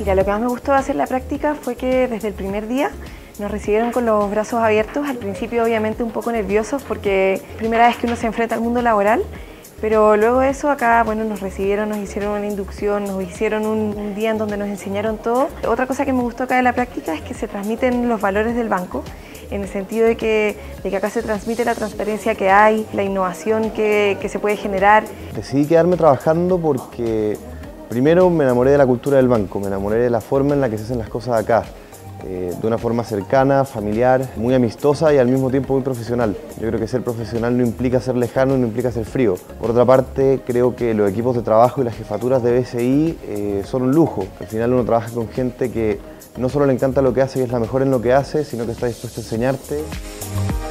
Mira, lo que más me gustó de hacer la práctica fue que desde el primer día nos recibieron con los brazos abiertos. Al principio obviamente un poco nerviosos porque es la primera vez que uno se enfrenta al mundo laboral, pero luego de eso acá bueno, nos recibieron, nos hicieron una inducción, nos hicieron un día en donde nos enseñaron todo. Otra cosa que me gustó acá de la práctica es que se transmiten los valores del banco, en el sentido de que acá se transmite la transparencia que hay, la innovación que se puede generar. Decidí quedarme trabajando porque primero me enamoré de la cultura del banco, me enamoré de la forma en la que se hacen las cosas acá, de una forma cercana, familiar, muy amistosa y al mismo tiempo muy profesional. Yo creo que ser profesional no implica ser lejano, no implica ser frío. Por otra parte, creo que los equipos de trabajo y las jefaturas de BCI son un lujo. Al final uno trabaja con gente que no solo le encanta lo que hace y es la mejor en lo que hace, sino que está dispuesta a enseñarte.